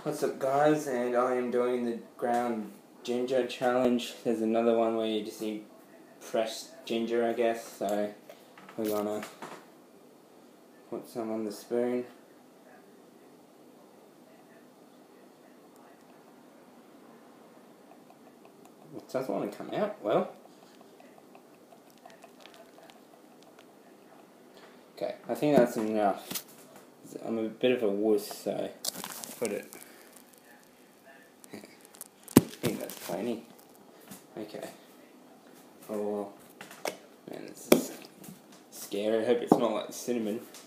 What's up, guys? And I am doing the ground ginger challenge. There's another one where you just eat fresh ginger, I guess. So we're gonna put some on the spoon. It doesn't want to come out well. Okay, I think that's enough. I'm a bit of a wuss, so put it. I think that's plenty. Okay. Oh, man, this is scary. I hope it's not like cinnamon.